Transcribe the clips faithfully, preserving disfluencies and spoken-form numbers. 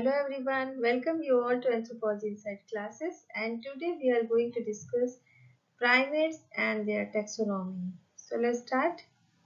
Hello everyone, welcome you all to Anthropology Insight classes, and today we are going to discuss primates and their taxonomy. So let's start.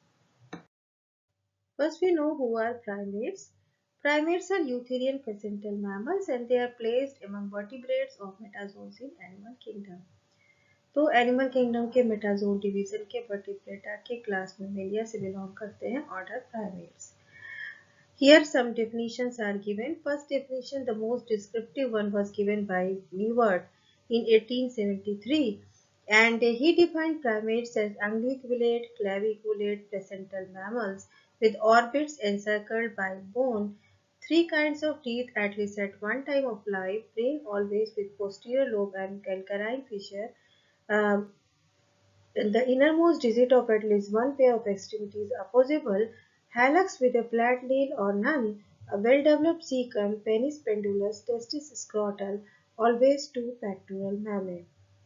First we know who are primates. Primates are eutherian placental mammals and they are placed among vertebrates of metazoans in animal kingdom. तो animal kingdom के metazoan division के vertebrata के class mammalia से belong करते हैं order primates. Here some definitions are given. First definition, the most descriptive one, was given by Mewart in eighteen seventy-three, and he defined primates as unguiculate, claviculate, placental mammals with orbits encircled by bone, three kinds of teeth at least at one time of life, brain always with posterior lobe and calcarine fissure. Um, the innermost digit of at least one pair of extremities opposable, hallux with a flat nail or none, a well-developed cecum, penis pendulous, testis scrotal, always two pectoral mammae.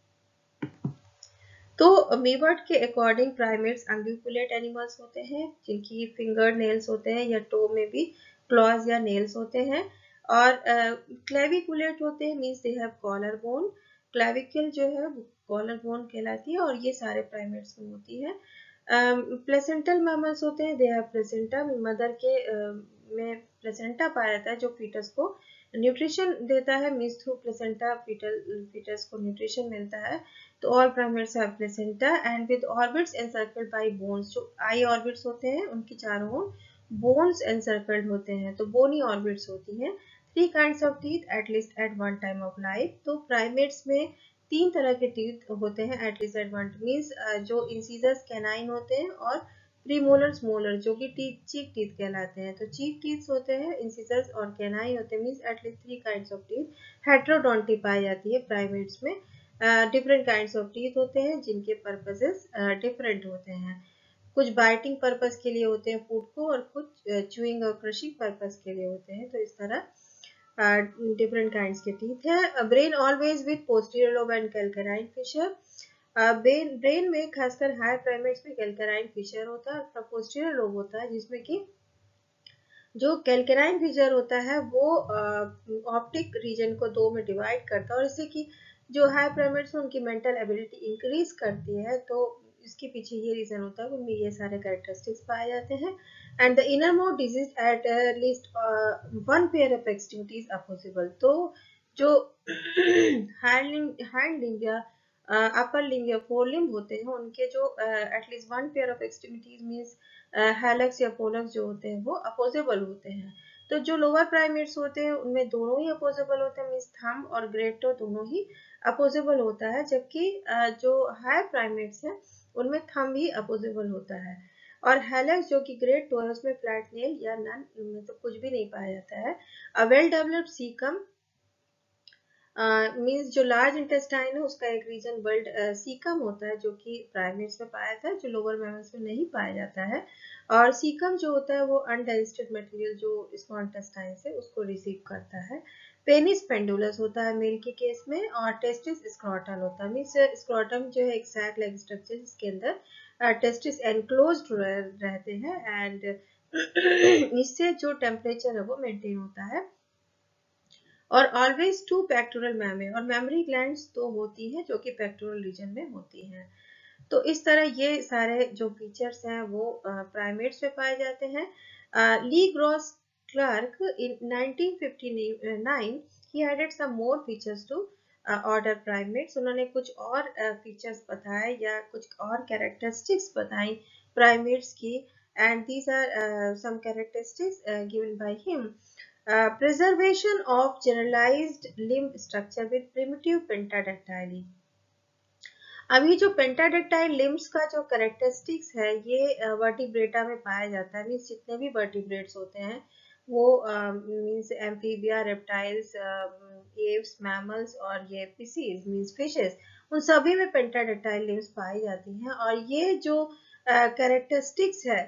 तो मीवर्ट के according primates अंग्यूकुलेट animals होते हैं जिनकी finger nails होते हैं या to में भी क्लॉज या नेल्स होते हैं, और क्लेविकुलेट uh, होते हैं means they have collar bone. Clavicle जो है वो कॉलर बोन कहलाती है और ये सारे प्राइमेट्स में होती है. प्लेसेंटल uh, मैमल्स होते हैं, दे हैव प्लेसेंटा. मदर के uh, में प्लेसेंटा पाया जाता है जो फीटस को न्यूट्रिशन देता है, means through placenta foetal foetus को न्यूट्रिशन मिलता है. तो all primates have placenta and with orbits encircled by bones. जो आई ऑर्बिट्स होते हैं उनकी चारों ओर बोन्स एनसर्कल्ड होते हैं, तो बोनी ऑर्बिट्स होती हैं. Three kinds of teeth at least at one time of life. तो प्राइमेट्स में तीन तरह के टीथ होते हैं at least at one, means जो इंसीजर्स कैनाइन होते हैं और प्रीमोलर्स मोलर जो कि टीथ चीक टीथ कहलाते हैं. तो चीक टीथ होते हैं, इंसीजर्स और कैनाइन होते हैं, means at least three kinds of teeth. Heterodonty पाई जाती है प्राइमेट्स में. डिफरेंट काइंड्स ऑफ टीथ होते हैं जिनके पर्पसेस डिफरेंट होते हैं. कुछ बाइटिंग पर्पस के लिए होते हैं फूड को और कुछ च्यूइंग और क्रशिंग पर्पस के लिए होते हैं. तो इस तरह डिफरेंट काइंड्स के टीथ है. Brain always with posterior lobe and calcarine fissure. Brain brain में खासकर हायर प्राइमेट्स में कैल्कराइन फिशर होता है और पोस्टीरियर लोब होता है जिसमें कि जो कैल्कराइन फिशर होता है वो ऑप्टिक रीजन को दो में डिवाइड करता है और इससे कि जो हाई प्राइमेट्स उनकी मेंटल एबिलिटी इंक्रीज करती है. तो इसके पीछे ये रीजन होता है कि उनमें ये सारे कैरेक्टरिस्टिक्स पाए जाते हैं. And the innermost digits at least one pair of extremities are possible. तो जो हैंड लिंग या अपर लिंग या फोर लिंग होते हैं उनके जो at least one pair of extremities means hallux या पोलक्स जो होते हैं वो अपोजेबल होते हैं. तो जो लोअर प्राइमेट्स होते हैं उनमें दोनों ही अपोजेबल होते हैं, मीन्स थंब और ग्रेट टो दोनों ही अपोजेबल होता है, जबकि जो हायर प्राइमेट्स हैं उनमें थंब ही अपोजेबल होता है. और हैलक्स जो कि ग्रेट टो है उसमें फ्लैट नेल या नन में तो कुछ भी नहीं पाया जाता है. A well developed caecum means uh, जो लार्ज इंटेस्टाइन है उसका एक रीजन वर्ल्ड सीकम होता है जो कि प्राइमेट्स में पाया जाता है, जो लोअर मैमल्स में नहीं पाया जाता है. और सीकम जो होता है वो अनडाइजेस्टेड मटेरियल जो स्मॉल इंटेस्टाइन से उसको रिसीव करता है. पेनिस पेंडुलस होता है मेल के केस में और टेस्टिस स्क्रोटल होता है, मीन्स स्क्रोटम जो है एक सैक लाइक स्ट्रक्चर जिसके अंदर टेस्टिस एनक्लोज्ड रहते हैं एंड इससे जो टेम्परेचर है वो मेंटेन होता है. और ऑलवेज टू पेक्टोरल मैमे, और मेमोरी ग्लैंड्स तो होती हैं जो कि पेक्टोरल रीजन में होती हैं. तो इस तरह ये सारे जो फीचर्स हैं वो प्राइमेट्स में पाए जाते हैं. Le Gros Clark in nineteen fifty nine he added some more features to order primates. उन्होंने कुछ और फीचर्स uh, बताए या कुछ और कैरेक्टरिस्टिक्स बताई प्राइमेट्स की, and these are some characteristics given by him. Uh, preservation of generalized limb structure with primitive pentadactyly. अभी जो पेंटाडेक्टाइल लिम्स का जो कैरेक्टरिस्टिक्स है ये वर्टिब्रेटा में पाया जाता है, मीन्स जितने भी वर्टिब्रेट्स होते हैं वो means amphibia, reptiles, aves, mammals और ये पिसीज मीन्स फिशेस, उन सभी में पेंटाडेक्टाइल लिम्स पाई जाती हैं. और ये जो कैरेक्टरिस्टिक्स uh, है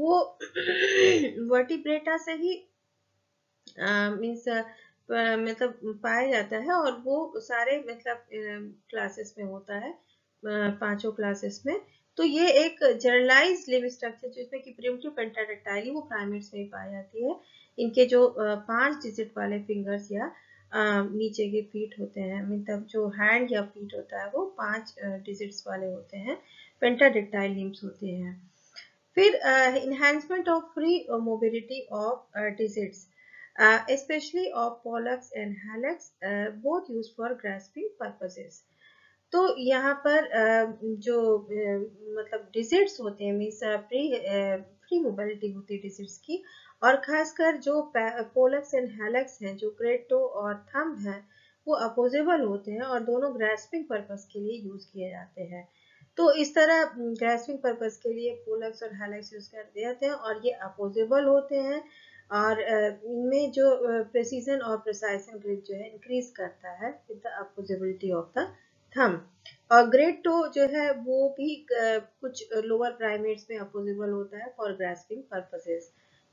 वो वर्टिब्रेटा से ही मीन्स uh, uh, मतलब पाया जाता है और वो सारे मतलब क्लासेस uh, में होता है, uh, पांचों क्लासेस में. तो ये एक जनरलाइज्ड लिम्ब स्ट्रक्चर जिसमें कि प्रिमिटिव पेंटाडेक्टाइली वो प्राइमेट्स में ही पाई जाती है. इनके जो पांच डिजिट वाले फिंगर्स या नीचे के फीट होते हैं, मतलब जो हैंड या फीट होता है वो पांच डिजिट्स वाले होते हैं, पेंटाडेक्टाइल लिम्स होते हैं। फिर enhancement of free mobility of digits specially of pollex and hallux, both use for grasping purposes. तो यहाँ पर जो मतलब डिजिट्स होते हैं, मीन्स फ्री फ्री मोबिलिटी होती है डिजिट्स की, और खासकर जो पोलक्स एंड हेलिक्स हैं, जो ग्रेट टो और थंब है, वो अपोजेबल होते हैं और दोनों ग्रास्पिंग पर्पस के लिए यूज किए जाते हैं। तो इस तरह ग्रास्पिंग पर्पस के लिए पोलक्स और हेलिक्स यूज करते जाते हैं और ये अपोजेबल होते हैं, और इनमें जो प्रेसिजन और प्रिसाइजन ग्रिप जो है इंक्रीज करता है with the opposability of the thumb. और ग्रेट टो जो है वो भी कुछ लोअर प्राइमेट्स में अपोजेबल होता है for grasping purposes.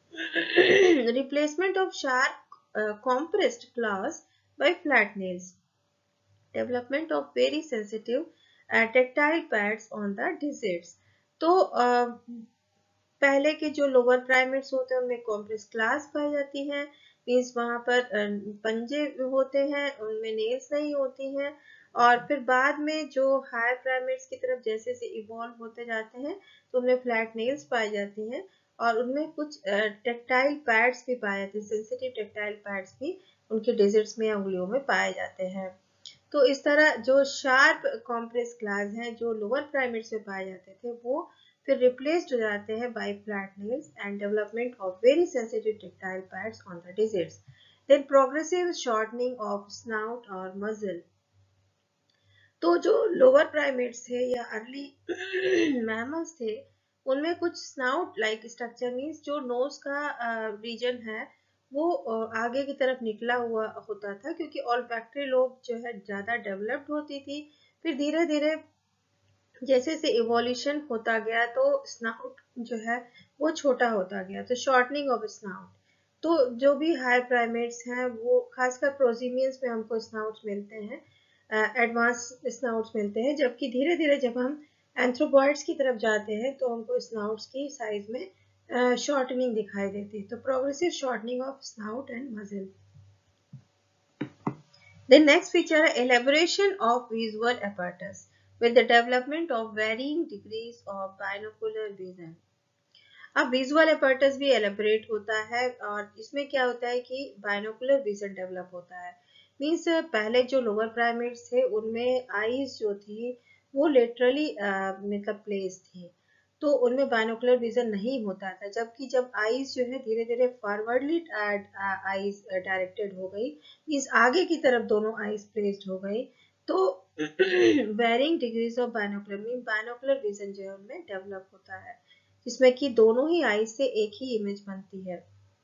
Replacement of sharp uh, compressed claws by flat nails. Development of very sensitive uh, tactile pads on the digits. तो uh, पहले के जो लोअर प्राइमेट्स होते हैं उनमें कॉम्प्रेस क्लास पाई जाती है, मीन्स वहां पर पंजे होते हैं, उनमें नेल्स नहीं होती हैं। और फिर बाद में जो हायर प्राइमेट्स की तरफ जैसे जैसे इवॉल्व होते जाते हैं तो उनमें फ्लैट नेल्स पाई जाती हैं और उनमें कुछ टेक्टाइल पैड्स भी पाए जाते हैं, सेंसिटिव टेक्टाइल पैड्स भी उनके डिजिट्स में या उंगलियों में पाए जाते हैं। तो इस तरह जो शार्प कॉम्प्रेस क्लास हैं जो लोअर प्राइमेट्स में पाए जाते थे वो फिर रिप्लेस्ड हो जाते हैं by flat nails and development of very sensitive tactile pads on the digits, then progressive shortening of snout और मसल। तो जो लोअर प्राइमेट्स थे या अर्ली मैमल्स थे उनमें कुछ स्नाउट लाइक स्ट्रक्चर, मीन्स जो नोज का रीजन uh, है वो uh, आगे की तरफ निकला हुआ होता था, क्योंकि ऑल्फैक्टरी लोब जो है ज्यादा डेवलप्ड होती थी। फिर धीरे धीरे जैसे जैसे इवोल्यूशन होता गया तो स्नाउट जो है वो छोटा होता गया, तो शॉर्टनिंग ऑफ स्नाउट। तो जो भी हायर प्राइमेट्स हैं वो खासकर प्रोसीमियंस में हमको स्नाउट्स मिलते हैं, एडवांस uh, स्नाउट्स मिलते हैं, जबकि धीरे धीरे जब हम एंथ्रोपॉइड्स की तरफ जाते हैं तो हमको स्नाउट्स की साइज में शॉर्टनिंग uh, दिखाई देती है। तो progressive shortening of snout and muzzle. The next feature है elaboration of visual apparatus with the development of varying degrees of binocular vision. अब विजुअल apparatus भी elaborate होता है और इसमें क्या होता है कि बाइनोकुलर विजन डेवलप होता है। मीन्स पहले जो लोअर प्राइमेट्स थे उनमें आईज जो थी वो लेटरली मतलब प्लेस थी, तो उनमें बाइनोकुलर विजन नहीं होता था, जबकि जब आईज जो है धीरे धीरे फॉरवर्डली आईज डायरेक्टेड हो गई, मीन्स आगे की तरफ दोनों आईज प्लेस्ड हो गई, तो varying degrees of binocular mean binocular vision जो है उनमें डेवलप होता है, जिसमें कि दोनों ही आईज से एक ही इमेज बनती है।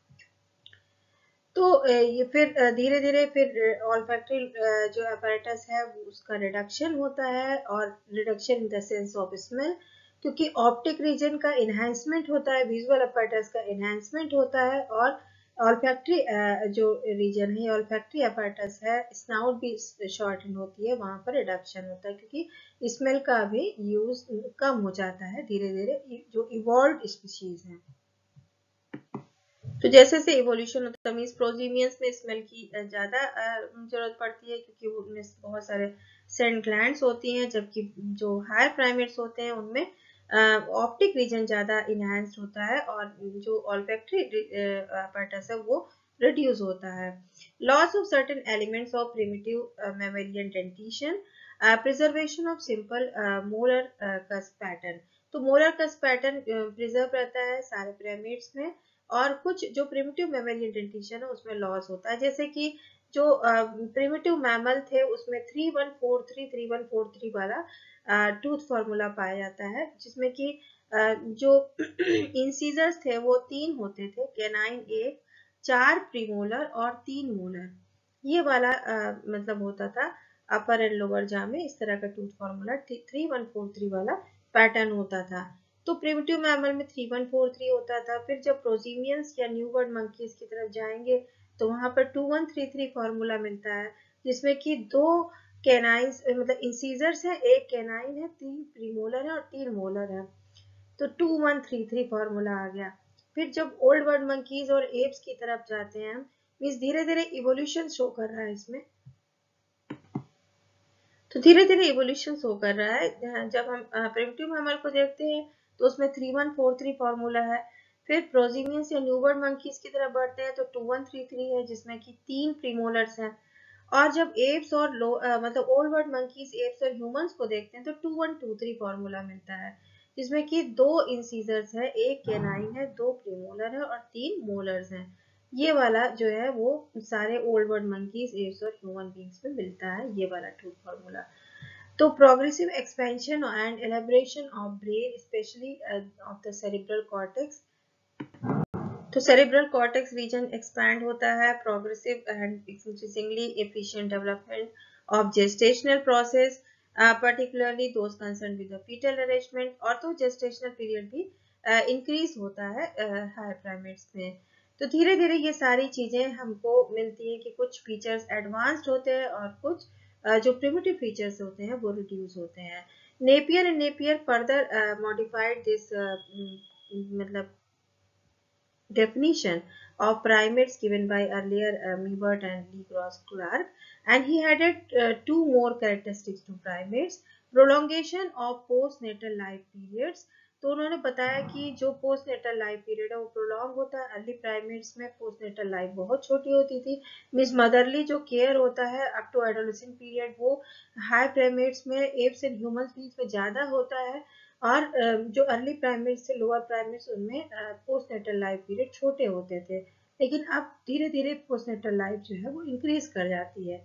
तो ये फिर धीरे धीरे फिर ऑल्फैक्टरी जो apparatus है उसका रिडक्शन होता है, और reduction in the sense of smell, क्योंकि ऑप्टिक रीजन का इन्हांसमेंट होता है, विजुअल apparatus का इन्हांसमेंट होता है, और ऑल्फैक्टरी जो रीजन है ऑल्फैक्टरी apparatus है स्नाउट भी शॉर्टन होती है, वहां पर रिडक्शन होता है क्योंकि स्मेल का भी यूज कम हो जाता है धीरे धीरे जो इवॉल्व्ड स्पीशीज है। तो जैसे जैसे इवोल्यूशन होता है, मीन्स प्रोजीमियंस में स्मेल की ज्यादा जरूरत पड़ती है क्योंकि उनमें बहुत सारे सेंट ग्लैंड्स होती हैं, जबकि जो हायर प्राइमेट्स होते हैं उनमें ऑप्टिक रीजन ज्यादा इनहैंस्ड होता है और जो ऑल्फैक्टरी apparatus है वो रिड्यूस होता है। Loss of certain elements of primitive mammalian dentition, preservation of simple molar cusp pattern. तो मोलर कस्प पैटर्न प्रिजर्व रहता है सारे प्राइमेट्स में, और कुछ जो प्रिमिटिव मैमेलियन डेंटिशन है उसमें लॉस होता है, जैसे कि जो प्रिमिटिव मैमल थे उसमें three one four three three one four three वाला टूथ फॉर्मूला पाया जाता है, जिसमें कि uh, जो इंसीजर्स थे वो तीन होते थे, कैनाइन एक, चार प्रीमोलर और तीन मोलर, ये वाला uh, मतलब होता था अपर एंड लोअर जा में। इस तरह का tooth formula three one four three वाला पैटर्न होता था। तो प्रिमिटिव मैमल में थ्री वन फोर थ्री होता था। फिर जब प्रोजीमियंस या न्यू वर्ल्ड मंकीज की तरफ जाएंगे तो वहां पर two one three three formula मिलता है, जिसमें कि दो कैनाइन्स मतलब इंसीजर्स है, एक कैनाइन है, तीन प्रीमोलर है और तीन मोलर है, तो two one three three formula आ गया। फिर जब ओल्ड वर्ल्ड मंकीज और एप्स की तरफ जाते हैं हम, मीन्स धीरे धीरे इवोल्यूशन शो कर रहा है इसमें। तो धीरे धीरे इवोल्यूशन शो कर रहा है। जब हम प्रिमिटिव मैमल को देखते हैं तो उसमें three one four three formula है। फिर प्रोजीमियंस या न्यू वर्ल्ड मंकीज की तरफ बढ़ते हैं तो टू वन थ्री थ्री है, जिसमें कि तीन प्रीमोलर्स हैं। और जब एप्स और लो आ, मतलब ओल्ड वर्ल्ड मंकीज, एप्स और ह्यूमंस को देखते हैं तो two one two three formula मिलता है, जिसमें कि दो इंसीजर्स है, एक कैनाइन है, दो प्रीमोलर है और तीन मोलर्स हैं। ये वाला जो है वो सारे ओल्ड वर्ल्ड मंकीज, एप्स और ह्यूमन बींग्स में मिलता है, ये वाला टूथ फॉर्मूला। तो progressive expansion and elaboration of brain, specially of the cerebral cortex. तो सेरिब्रल कॉर्टेक्स रीजन एक्सपैंड होता है। Progressive and increasingly efficient development of gestational process, particularly those concern with the foetal arrangement. और तो gestational period भी increase uh, होता है higher uh, primates में। तो धीरे धीरे ये सारी चीजें हमको मिलती है कि कुछ फीचर्स एडवांस्ड होते हैं और कुछ uh, जो प्रिमिटिव फीचर्स होते हैं वो रिड्यूस होते हैं। Napier and Napier further modified this मतलब definition of primates given by earlier uh, Mebert and Lee Cross Clark, and he added uh, two more characteristics to primates: prolongation of postnatal life periods। तो उन्होंने बताया कि जो postnatal life period है वो prolong होता है। अर्ली प्राइमेट्स में postnatal life बहुत छोटी होती थी, मीन्स मदरली जो केयर होता है अप टू एडोलेसेंट पीरियड वो हाई प्राइमेट्स में, एप्स एंड ह्यूमंस बींग्स में ज्यादा होता है। और जो अर्ली प्राइमेट्स से लोअर प्राइमेट्स उनमें पोस्टनेटल लाइफ पीरियड छोटे होते थे, लेकिन अब धीरे धीरे पोस्टनेटल लाइफ जो है वो इंक्रीज कर जाती है।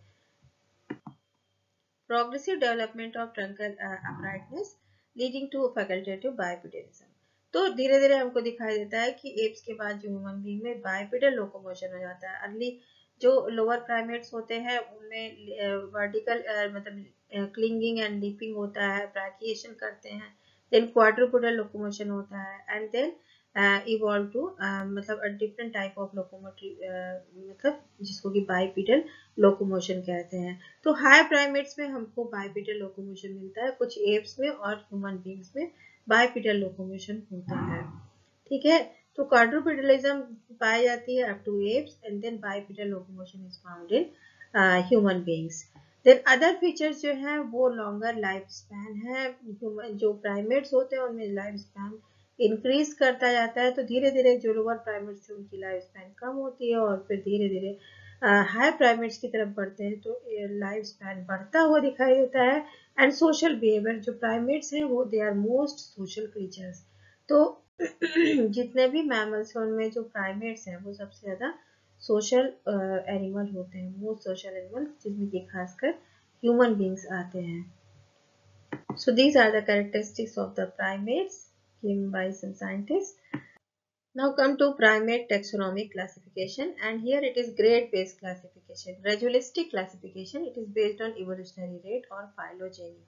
Progressive development of truncal uprightness leading to facultative bipedalism. तो धीरे धीरे हमको दिखाई देता है कि एप्स के बाद जो ह्यूमन बीइंग में बाइपेडल लोकोमोशन हो जाता है। अर्ली जो लोअर प्राइमेट्स होते हैं उनमें वर्टिकल मतलब क्लिंगिंग एंड लीपिंग होता है, ब्रैकिएशन करते हैं, देन क्वाड्रुपोडल लोकोमोशन होता है, एंड देन इवॉल्व टू मतलब a different type of locomotory मतलब जिसको कि बाइपेडल लोकोमोशन कहते हैं। तो हायर प्राइमेट्स में हमको बाइपेडल लोकोमोशन मिलता है, कुछ एप्स में और ह्यूमन बींग्स में बाइपेडल लोकोमोशन होता है। ठीक है, तो क्वाड्रुपेडलिज्म पाई जाती है up to apes, and then bipedal locomotion is found in human beings. Then other features जो है वो लॉन्गर लाइफ स्पैन है। जो प्राइमेट्स होते हैं उनमें लाइफ स्पैन इंक्रीज करता जाता है। तो धीरे धीरे जो लोअर प्राइमेट्स है उनकी लाइफ स्पैन कम होती है और फिर धीरे धीरे हायर uh, प्राइमेट्स की तरफ बढ़ते हैं तो लाइफ स्पैन बढ़ता हुआ दिखाई देता है। एंड सोशल बिहेवियर, जो प्राइमेट्स हैं वो they are most social creatures. तो जितने भी मैमल्स हैं उनमें जो प्राइमेट्स हैं वो सबसे ज्यादा सोशल एनिमल होते हैं, मोस्ट सोशल एनिमल, जिसमें कि खासकर ह्यूमन बींग्स आते हैं। So these are the characteristics of the primates given by some scientists. Now come to primate taxonomic classification, and here it is grade based classification, gradualistic classification. It is based on evolutionary rate or phylogeny.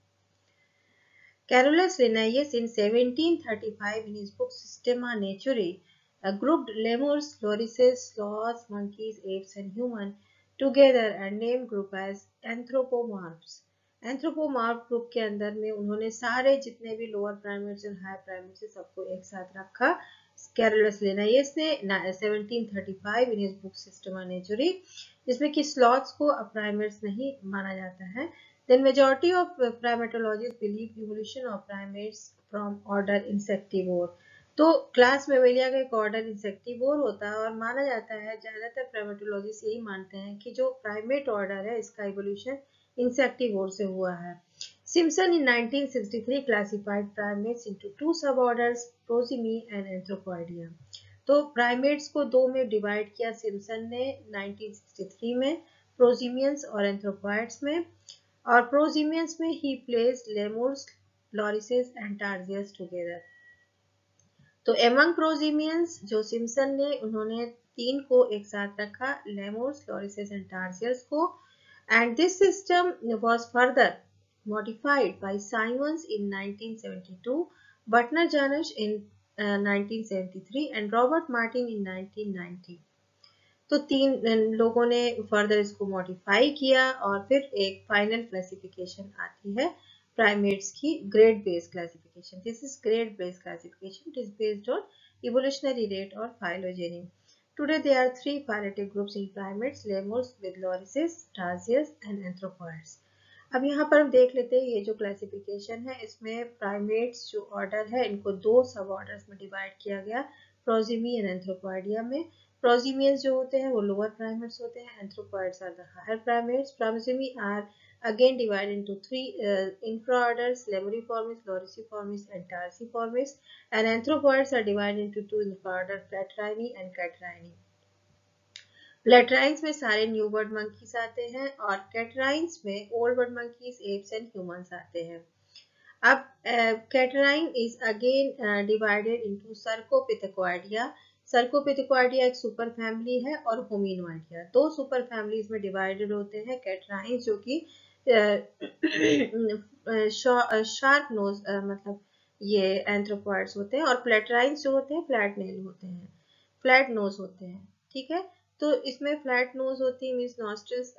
Carolus Linnaeus in seventeen thirty-five in his book Systema Naturae uh, grouped lemurs, lorises, sloths, monkeys, apes and human together and named group as anthropomorphs. Anthropomorph group के अंदर में उन्होंने सारे जितने भी lower primates और higher primates सबको एक साथ रखा। कैरोलस लिनायस ने seventeen thirty five in his book Systema Naturae, जिसमें कि स्लॉथ्स को प्राइमेट्स नहीं माना जाता है। Then majority of primatologists believe evolution of primates from order insectivore. तो क्लास मेमेलिया का एक ऑर्डर इंसेक्टिवोर होता है और माना जाता है, ज्यादातर प्राइमेटोलॉजिस्ट यही मानते हैं कि जो प्राइमेट ऑर्डर है इसका इवोल्यूशन इंसेक्टिवोर से हुआ है। Simpson in nineteen sixty-three classified primates into two suborders, Prosimy and Anthropoidea. तो प्राइमेट्स को दो में डिवाइड किया सिम्सन ने नाइनटीन सिक्सटी थ्री में, प्रोजीमियंस और एंथ्रोपॉइड्स में। और प्रोजीमियंस में ही placed lemurs, lorises and tarsius together. तो एमंग प्रोजीमियंस जो सिम्सन ने उन्होंने तीन को एक साथ रखा, लेमुर्स, लॉरिसेस एंड टार्सियस को। And this system was further modified by Simons in nineteen seventy-two, Butner Janusz in uh, nineteen seventy-three and Robert Martin in nineteen ninety. तो तीन लोगों ने फर्दर इसको मॉडिफाई किया और फिर एक फाइनल क्लासिफिकेशन आती है प्राइमेट्स की, grade based classification. This is grade based classification, it is based on evolutionary rate और phylogeny. Today there are three phyletic groups in primates: lemurs with lorises, tarsiers and anthropoids. अब यहाँ पर हम देख लेते हैं ये जो क्लासिफिकेशन है इसमें प्राइमेट्स जो ऑर्डर है इनको दो सब ऑर्डर्स में डिवाइड किया गया, प्रोजीमी एंड एंथ्रोपॉइडिया में. प्रोजीमियंस जो होते हैं वो लोअर प्राइमेट्स होते हैं, anthropoids are the higher primates. Prosimii are again divided into three uh, infraorders: Lemuriformes, Lorisiformes and Tarsiformes, and anthropoids are divided into two infraorders: Platyrrhini and Catarrhini. Platyrrhines में सारे new world monkeys आते हैं और catarrhines में old world monkeys, apes and humans आते हैं. अब catarrhine is again divided into cercopithecoidea. Cercopithecoidea एक सुपर फैमिली है और होमिनोइडिया, दो सुपर फैमिलीज में डिवाइडेड होते हैं. कैटराइन्स जो कि शार्प नोज मतलब ये एंथ्रोपॉइड्स होते हैं, और प्लेटराइन्स जो होते हैं फ्लैट नेल होते हैं, फ्लैट नोज होते हैं. ठीक है, तो इसमें फ्लैट नोज होती है, मींस नॉस्ट्रल्स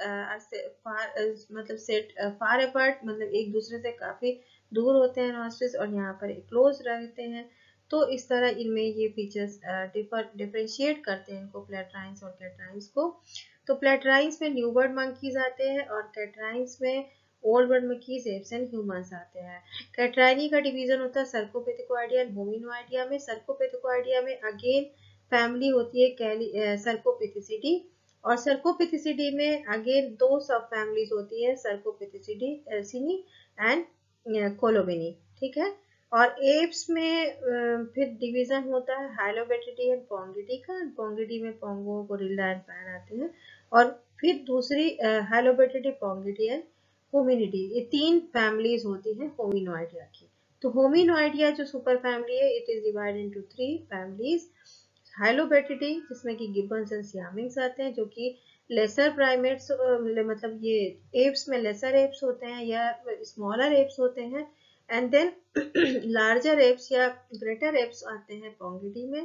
मतलब सेट फार अपार्ट, मतलब एक दूसरे से काफी दूर होते हैं नॉस्ट्रल्स, और यहाँ पर क्लोज रहते हैं. तो इस तरह इनमें ये फीचर्स डिफरेंशिएट करते हैं इनको, प्लेटराइन्स और कैटराइन्स को. तो प्लेटराइन्स में न्यू बर्ड मंकीज आते हैं और कैटराइन्स में old world monkeys, apes and humans आते हैं. कैटराइनी का डिवीजन होता है सर्कोपिथेकोइडिया एंड होमिनोइडिया में. सर्कोपिथेकोइडिया में अगेन फैमिली होती है सर्कोपिथिसिडी, और सर्कोपिथिसिडी में अगेन दो सब फैमिलीज होती है, सर्कोपिथिसिडी एल्सिनी एंड कोलोबिनी. ठीक है, और एप्स में फिर डिवीजन होता है हाइलोबैटिडी एंड पोंगिडी का. पोंगिडी में पोंगो, गोरिल्ला एंड पैन आते हैं, और फिर दूसरी हाइलोबैटिडी, पोंगिडी एंड होमिनिडी. ये तीन फैमिलीज होती हैं होमिनोइडिया की. तो होमिनोइडिया जो सुपर फैमिली है it is divided into three families. Hylobatidae जिसमें कि गिब्बन्स एंड सियामिंग्स आते हैं, जो कि लेसर प्राइमेट्स मतलब ये एप्स में लेसर एप्स होते हैं या स्मॉलर एप्स होते हैं, एंड देन लार्जर एप्स या ग्रेटर एप्स आते हैं पोंगिडी में,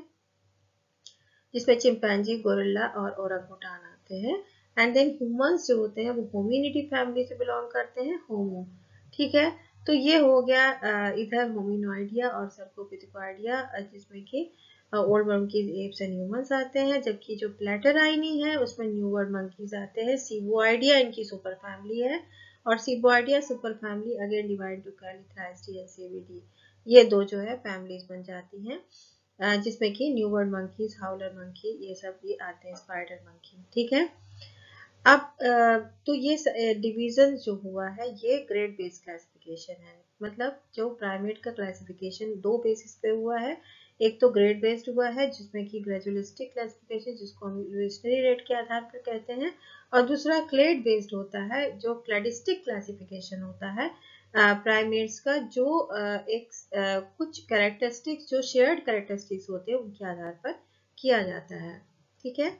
जिसमें चिंपैंजी, गोरिल्ला और ओरंगुटान आते हैं. एंड देन ह्यूमंस जो होते हैं वो होमिनिडी फैमिली से बिलोंग करते हैं, होमो. ठीक है, तो ये हो गया इधर होमिनोइडिया और सर्कोपिथेकोइडिया जिसमें कि old world monkeys, apes and humans आते हैं, जबकि जो प्लेटराइनी है उसमें न्यू बर्ड मंकीज आते हैं. सीबोइडिया इनकी सुपर फैमिली है, और ceboidea super family again divide to callitrichidae and cebidae. ये दो जो है फैमिलीज बन जाती हैं, जिसमें कि new world monkeys, howler monkey, ये सब ये आते हैं, स्पाइडर मंकी. ठीक है, अब तो ये डिवीजन जो हुआ है ये ग्रेड बेस्ड क्लासिफिकेशन है. मतलब जो प्राइमेट का क्लासिफिकेशन दो बेसिस पे हुआ है. एक तो ग्रेड बेस्ड हुआ है जिसमें कि ग्रेजुअलिस्टिक क्लासिफिकेशन जिसको हम इवोल्यूशनरी रेट के आधार पर कहते हैं, और दूसरा क्लेड बेस्ड होता है जो क्लेडिस्टिक क्लासिफिकेशन होता है प्राइमेट्स का, जो एक कुछ कैरेक्टरिस्टिक्स जो शेयर्ड कैरेक्टरिस्टिक्स होते हैं उनके आधार पर किया जाता है. ठीक है,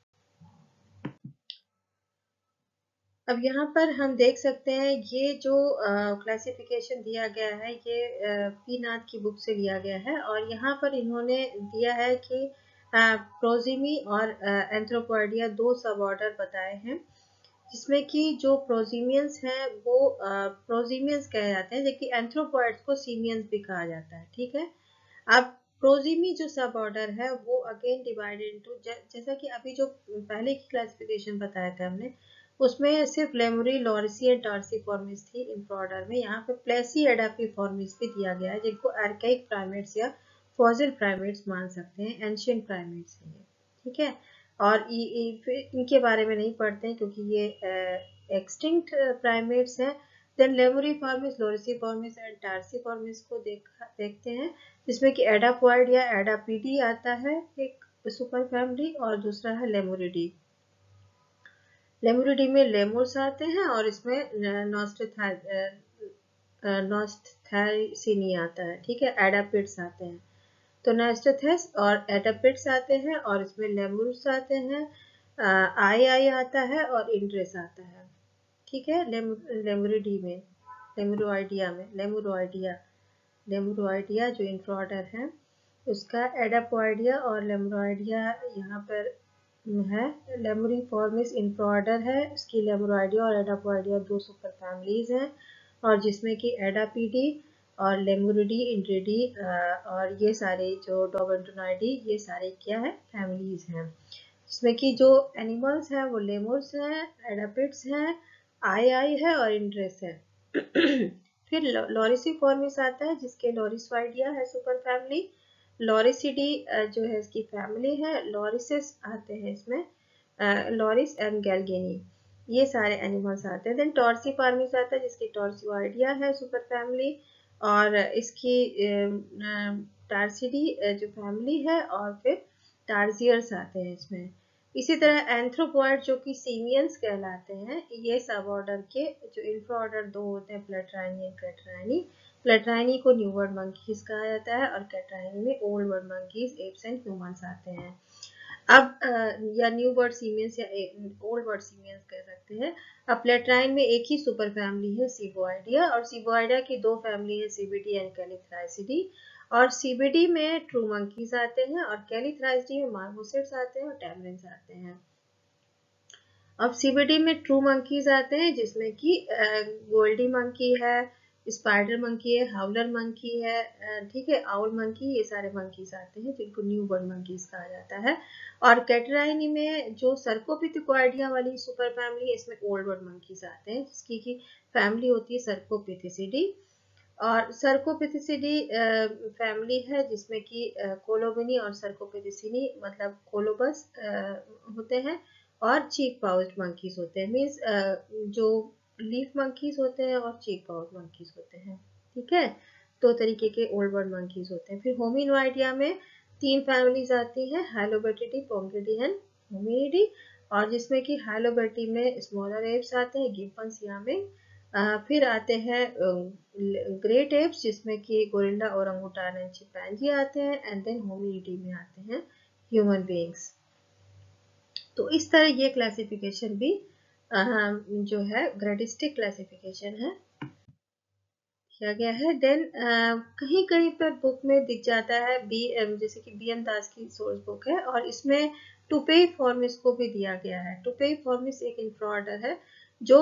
अब यहाँ पर हम देख सकते हैं ये जो क्लासिफिकेशन दिया गया है ये पी नाथ की बुक से लिया गया है, और यहाँ पर इन्होंने दिया है कि प्रोजीमी और एंथ्रोपॉइडिया दो सब ऑर्डर बताए हैं, जिसमें कि जो प्रोजीमियंस हैं वो प्रोजीमियंस कहे जाते हैं, जबकि एंथ्रोपॉइड्स को सीमियंस भी कहा जाता है. ठीक है, अब प्रोजीमी जो सब ऑर्डर है वो अगेन डिवाइडेड इनटू, जैसा कि अभी जो पहले की क्लासिफिकेशन बताया था हमने उसमें सिर्फ लेमुरी, लॉरिसी एंड टार्सिफॉर्मिस थी इंफ्राऑर्डर में. यहाँ पे प्लेसी एडापिफॉर्मिस भी दिया गया है, जिनको आर्काइक प्राइमेट्स या फॉसिल प्राइमेट्स मान सकते हैं, एंशिएंट प्राइमेट्स हैं. ठीक है, और इनके बारे में नहीं पढ़ते हैं क्योंकि ये एक्सटिंक्ट प्राइमेट्स हैं. Then lemuriformes, lorisiformes and tarsiiformes को देखा देखते हैं, जिसमें कि एडापॉइड या एडापीडी आता है एक सुपर फैमिली, और दूसरा है लेमुरिडी. लेमुरिडी में लेमुर्स आते हैं और इसमें नॉस्थैल्सिनी आता है. ठीक है, एडापिड्स आते हैं, तो नॉस्थैल्स और एडापिड्स आते हैं, और इसमें लेमुर्स आते हैं, आई आई आता है और इंड्रेस आता है. ठीक है, लेमुरिडी में, लेमुरोइडिया में, लेमुरोइडिया लेमुरोइडिया जो इंफ्राऑर्डर है उसका एडापॉइडिया और लेमुरोइडिया यहाँ पर है. लेमुरीफॉर्मिस इंफ्राऑर्डर है, उसकी लेमुरोइडिया और एडापॉइडिया दो सुपर फैमिलीज हैं, और जिसमें कि एडापीडी और लेमुरिडी, इंड्रिडी और ये सारे जो डोबेंटोनाइडी, ये सारे क्या है, फैमिलीज हैं, जिसमें कि जो एनिमल्स हैं वो लेमुर्स हैं, एडापिड्स हैं, आई आई है और इंड्रेस है। फिर लॉरिसिफॉर्मिस आता है जिसके लॉरिसवाइडिया है सुपर फैमिली, लॉरिसिडी जो है इसकी फैमिली है, लॉरिसेस आते हैं इसमें, लॉरिस एंड गैल्गेनी, ये सारे एनिमल्स आते हैं। देन टॉर्सीफॉर्मिस आता है जिसकी टॉर्सियोइडिया है सुपर फैमिली, और इसकी टार्सिडी जो फैमिली है, और फिर टार्सियर्स आते हैं इसमें। इसी तरह एंथ्रोपॉइड जो कि सीमियंस कहलाते हैं, ये सब ऑर्डर के जो इंफ्रा ऑर्डर दो होते हैं, प्लेट्राइनी एंड कैट्राइनी। प्लेट्राइनी को न्यू वर्ल्ड मंकीज कहा जाता है और कैट्राइनी में old world monkeys, apes and humans आते हैं। अब या न्यू बर्ड सीमियंस या ओल्ड बर्ड सीमियंस कह सकते हैं। अब प्लेट्राइन में एक ही सुपर फैमिली है सीबोइडिया, और सीबोइडिया की दो फैमिली है सीबीडी एंड कैलिथ्राइसिडी, और सीबीडी में ट्रू मंकीज आते हैं और कैलिथ्राइसिडी में मार्मोसेट्स आते हैं और टैमरिन्स आते हैं। अब सीबीडी में ट्रू मंकीज आते हैं जिसमें कि गोल्डी मंकी है, स्पाइडर मंकी है, हाउलर मंकी है, ठीक है, आउल मंकी, ये सारे मंकीज आते हैं जिनको न्यू बर्ड मंकीज कहा जाता है। और कैटराइनी में जो सर्कोपिथिकोइडिया वाली सुपर फैमिली है, इसमें ओल्ड बर्ड मंकीज आते हैं जिसकी की फैमिली होती है सर्कोपिथिसिडी। और सर्कोपिथिसिडी फैमिली है जिसमें कि कोलोबनी और सर्कोपिथिसिनी मतलब कोलोबस होते हैं, और चीक पाउच्ड मंकीज होते हैं, मीन्स जो लीफ मंकीज होते हैं और चीक पाउच्ड मंकीज होते हैं, ठीक है, दो तरीके के ओल्ड बर्ड मंकीज होते हैं। फिर होमिनोइडिया में तीन फैमिलीज आती हैं, हाइलोबैटिडी, पोंगिडी एंड होमिनिडी, और जिसमें कि हाइलोबैटी में स्मॉलर एप्स आते हैं, गिब्बन्स, यामिंग। फिर आते हैं ग्रेट एप्स जिसमें कि गोरिल्ला, ओरंगुटान एंड चिंपैंजी आते हैं, एंड देन होमिनिडी में आते हैं ह्यूमन बीइंग्स। तो इस तरह ये क्लासिफिकेशन भी जो है ग्रेडिस्टिक क्लासिफिकेशन है, किया गया है। देन कहीं कहीं पर बुक में दिख जाता है बी, जैसे कि बी एम दास की सोर्स बुक है, और इसमें टुपेई फॉर्मिस को भी दिया गया है। टुपेई फॉर्मिस एक इंफ्राऑर्डर है जो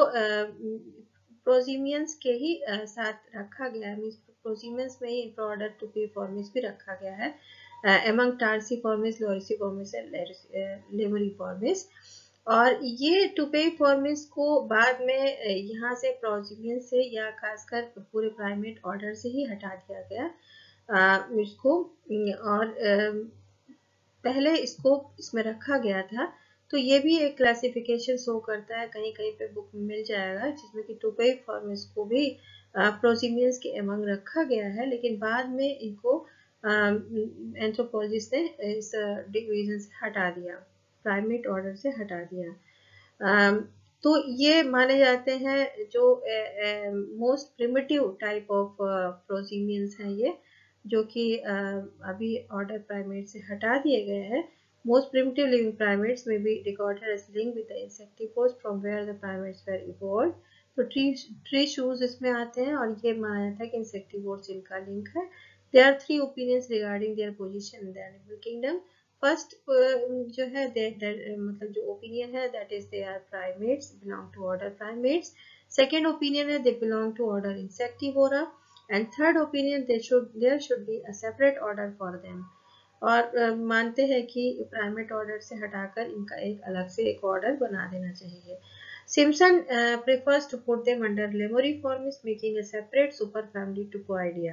प्रोजीमियंस के ही साथ रखा गया है, मींस प्रोजीमियंस में ही इंफ्राऑर्डर टुपेई फॉर्मिस भी रखा गया है एमंग टार्सिफॉर्मिस, लॉरिसिफॉर्मिस एंड लेमुरिफॉर्मिस। और ये टुपेई फॉर्मिस को बाद में यहाँ से प्रोजीमियन से या खासकर पूरे प्राइमेट ऑर्डर से ही हटा दिया गया आ, इसको, और आ, पहले इसको इसमें रखा गया था। तो ये भी एक क्लासिफिकेशन शो करता है, कहीं कहीं पे बुक में मिल जाएगा, जिसमें कि टुपेई फॉर्मिस को भी प्रोजीमियंस के एमंग रखा गया है, लेकिन बाद में इनको एंथ्रोपोलॉजिस्ट ने इस डिवीजन से हटा दिया, प्राइमेट ऑर्डर से हटा दिया। um, तो ये माने जाते हैं जो most primitive type of prosimians हैं ये, जो कि uh, अभी ऑर्डर प्राइमेट से हटा दिए गए हैं। मोस्ट प्रिमिटिव लिविंग प्राइमेट्स में be recorded as link with the insectivores from where the primates were evolved. तो ट्री ट्री शूज इसमें आते हैं, और ये माना जाता है कि इंसेक्टिवोर्स इनका लिंक है। There are three opinions regarding their position in the animal kingdom. First जो है मतलब जो opinion है that is they are primates, belong to order primates. Second opinion है they belong to order Insectivora. And third opinion they should there should be a separate order for them. और uh, मानते हैं कि primate order से हटाकर इनका एक अलग से एक ऑर्डर बना देना चाहिए। Simpson uh, prefers to put them under Lemuriformis, making a separate superfamily Tupoidea.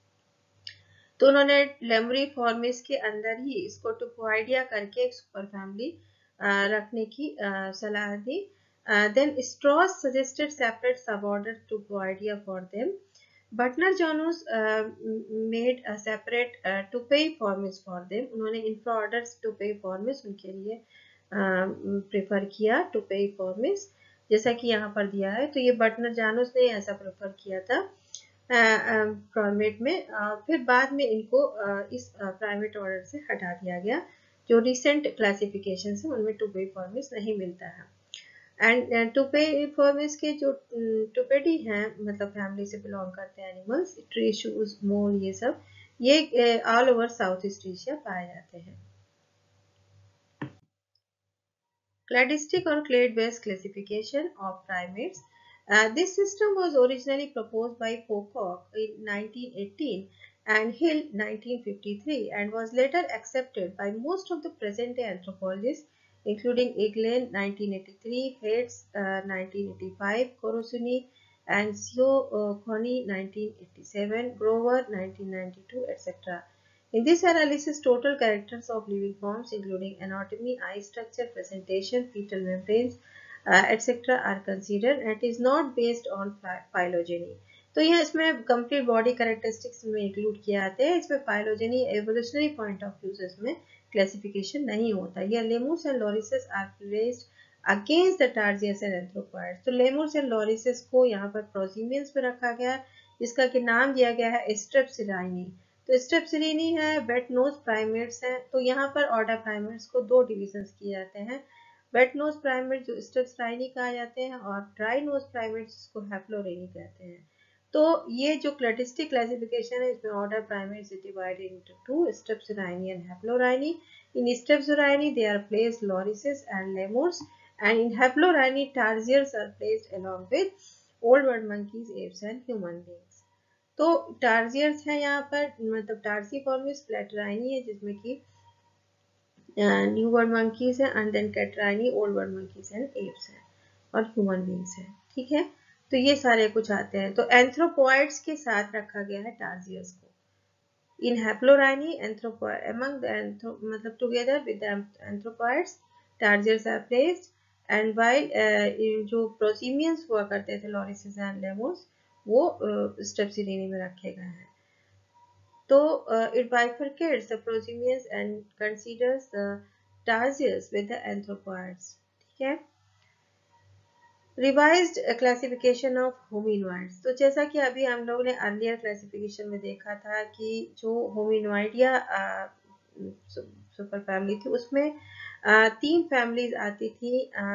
तो उन्होंने लेमुरिफॉर्मिस के अंदर ही इसको टुपोइडिया करके एक सुपर फैमिली रखने की सलाह दी। Then Straus suggested separate sub order tupaioidea for them. Buettner Janusch made a separate tupaiiformes for them. उन्होंने इंफ्रा ऑर्डर टुपेई फॉर्मिस उनके लिए प्रेफर किया, टुपेई फॉर्मिस जैसा कि यहाँ पर दिया है। तो ये बटनर जॉनस ने ऐसा प्रेफर किया था प्राइमेट में। फिर बाद में इनको इस प्राइवेट ऑर्डर से हटा दिया गया। जो रिसेंट क्लासिफिकेशन है उनमें टुपेई फॉर्मिस नहीं मिलता है। एंड टुपेई फॉर्मिस के जो टुपेडी हैं मतलब फैमिली से बिलोंग करते हैं एनिमल्स, ट्री शूज, मोल, ये सब ये all over South East Asia पाए जाते हैं। क्लैडिस्टिक और clade based classification of primates. Uh, this system was originally proposed by Pocock in nineteen eighteen and Hill nineteen fifty-three and was later accepted by most of the present-day anthropologists, including Eglin nineteen eighty-three, Hertz uh, nineteen eighty-five, Corosuni and Scioconi nineteen eighty-seven, Grover nineteen ninety-two, et cetera. In this analysis, total characters of living forms, including anatomy, eye structure, presentation, fetal membranes, uh, et cetera, are considered and it is not based on phylogeny. तो यह इसमें complete body characteristics में include किए आते हैं, इसमें phylogeny evolutionary point of view से इसमें क्लासिफिकेशन नहीं होता. यह lemurs and lorises are placed against the tarsius and anthropoids. तो लेमूर्स एंड लॉरिसेस को यहाँ पर प्रोसीमियंस में रखा गया, जिसका कि नाम दिया गया है स्ट्रेप्सिराइनी. तो स्ट्रेप्सिराइनी है, वेट नोज प्राइमेट्स हैं. तो यहाँ पर ऑर्डर प्राइमेट्स को दो डिविजन्स किए जाते हैं. वेट नोज प्राइमेट जो स्ट्रेप्सिराइनी कहा जाते हैं और ड्राई नोज प्राइमेट्स जिसको हैप्लोरेनी कहते हैं. तो ये जो क्लैटिस्टिक क्लासिफिकेशन है इसमें order primates is divided into two, strepsirrhini and haplorhini. In strepsirrhini they are placed lorises and lemurs and in Haplorhini tarsiers are placed along with old world monkeys, apes and human beings. तो tarsiers है यहाँ पर, मतलब tarsi form में Platyrrhini है जिसमें कि new world monkeys है and then catarrhini, old world monkeys and apes है और ह्यूमन बींग्स है. ठीक है, तो ये सारे कुछ आते हैं. तो एंथ्रोपॉइड्स के साथ रखा गया है टार्सियर्स को. In haplorhini anthropoid among the anthro मतलब together with the anthropoids tarsiers are placed and while जो प्रोसीमियंस हुआ करते थे लॉरिसेस एंड लेमूर्स वो स्ट्रेप्सिराइनी में रखे गए हैं. तो it bifurcates the prosimians and considers the tarsiers with the anthropoids. ठीक है. Revised classification of hominoids. तो जैसा कि अभी हम लोग ने अर्लियर क्लासिफिकेशन में देखा था कि जो होमिनोइडिया सुपर फैमिली थी उसमें आ, तीन फैमिलीज आती थी,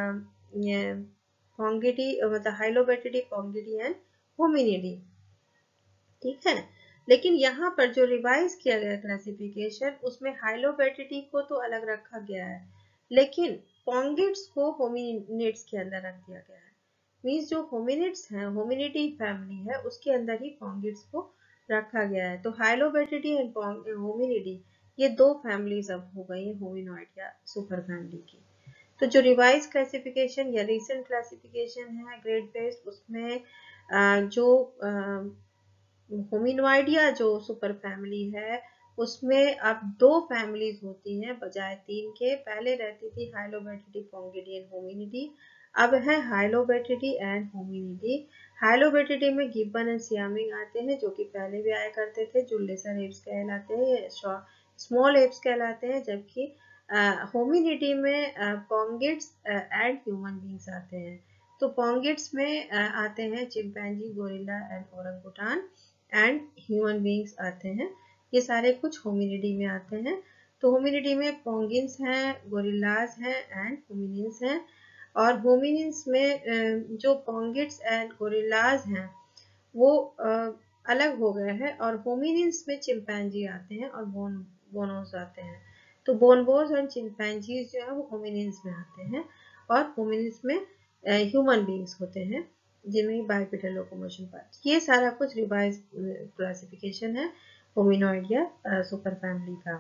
फोंगिडी मतलब हाइलोबैटिडी, फोंगिडी एंड होमिनिडी. ठीक है, लेकिन यहाँ पर जो रिवाइज किया गया क्लासिफिकेशन उसमें हाइलोबैटिडी को तो अलग रखा गया है, लेकिन फोंगिड्स को होमिनिड्स के अंदर रख दिया गया है. मींस जो होमिनिड्स हैं, होमिनिडी फैमिली है, उसके अंदर ही फोंगिड्स को रखा गया है. तो हाइलोबैटिडी एंड होमिनिडी ये दो फैमिलीज अब हो गई होमिनोइडिया सुपर फैमिली की. तो जो रिवाइज क्लासिफिकेशन या रिसेंट क्लासिफिकेशन है ग्रेड बेस्ड, उसमें जो होमिनोइडिया जो सुपर फैमिली है उसमें अब दो फैमिलीज होती हैं बजाय तीन के. पहले रहती थी हाइलोबैटिडी, फोंगिडी एंड होमिनिडी, अब है हाइलोबैटिडी एंड होमिनिडी. हाइलोबैटिडी में गिब्बन एंड सियामिंग आते हैं जो कि पहले भी आया करते थे, जो लेसर एप्स कहलाते हैं, स्मॉल एप्स कहलाते हैं, जबकि होमिनिडी में पोंगिड्स एंड ह्यूमन बींग्स आते हैं. तो पोंगिड्स में uh, आते हैं chimpanzee, gorilla and orangutan and human beings आते हैं. ये सारे कुछ होमिनिडी में आते हैं. तो होमिनिडी में पोंगिन्स हैं, गोरिल्लाज हैं एंड होमिनिन्स हैं. और होमिनिन्स में जो पोंगिड्स एंड गोरिल्लाज हैं वो अलग हो गए हैं और होमिनिन्स में चिंपैंजी आते हैं और बोन बोनोस आते हैं. तो बोनबोस एंड चिंपैंजीज जो है वो होमिनिन्स में आते हैं और होमिनिन्स में ह्यूमन बींग्स होते हैं जिनमें बाइपेडल लोकोमोशन पार्ट. ये सारा कुछ रिवाइज क्लासिफिकेशन है होमिनोइडिया सुपर फैमिली का.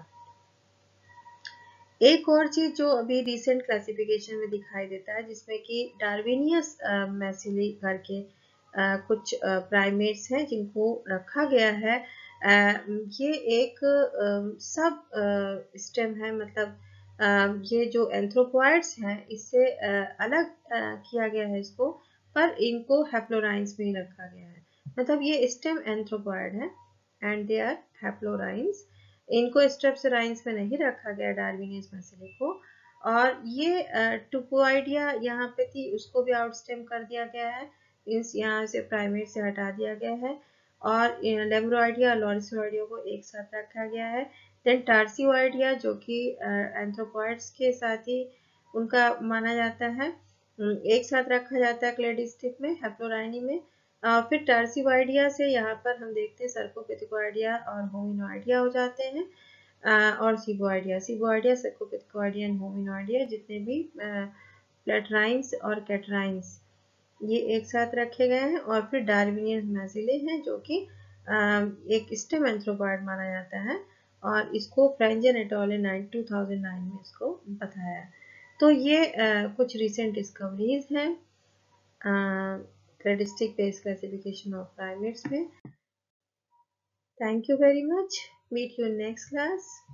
एक और चीज जो अभी रिसेंट क्लासिफिकेशन में दिखाई देता है जिसमें कि डार्विनियस मैसिली करके uh, कुछ प्राइमेट्स uh, हैं जिनको रखा गया है. uh, ये एक सब uh, स्टेम uh, है, मतलब uh, ये जो एंथ्रोपॉइड्स हैं इससे uh, अलग uh, किया गया है इसको, पर इनको हैप्लोराइन्स में ही रखा गया है. मतलब ये स्टेम एंथ्रोपॉइड है एंड दे आर हैप्लोराइन्स. इनको स्ट्रेप्सिराइन्स में नहीं रखा गया डार्विनियस मैसिली को. और ये टुपोइडिया यहाँ पे थी उसको भी आउटस्टेम कर दिया गया है, इस यहाँ से प्राइमेट से हटा दिया गया है. और लेमुरोइडिया और लॉरिसोइडिया को एक साथ रखा गया है. देन टार्सियोइडिया जो कि एंथ्रोपॉइड्स के साथ ही उनका माना जाता है, एक साथ रखा जाता है क्लेडिस्टिक में, हैप्लोराइनी में. Uh, फिर टर्सियोइडिया से यहाँ पर हम देखते हैं सर्कोपिथिकोइडिया और होमिनोइडिया हो जाते हैं. uh, और सीबोइडिया सीबोइडिया सर्कोपिथिकोइडिया एंड होमिनोइडिया जितने भी प्लेटराइन्स और कैटराइन्स ये एक साथ रखे गए हैं। और फिर डार्विनियन मैजिले हैं जो कि एक स्टेम एंथ्रोपॉड माना जाता है, और इसको फ्रेंजन एट ऑल ने टू थाउजेंड नाइन में इसको बताया है। तो ये आ, कुछ रिसेंट डिस्कवरीज हैं cladistic base classification of primates में। Thank you very much, meet you next class.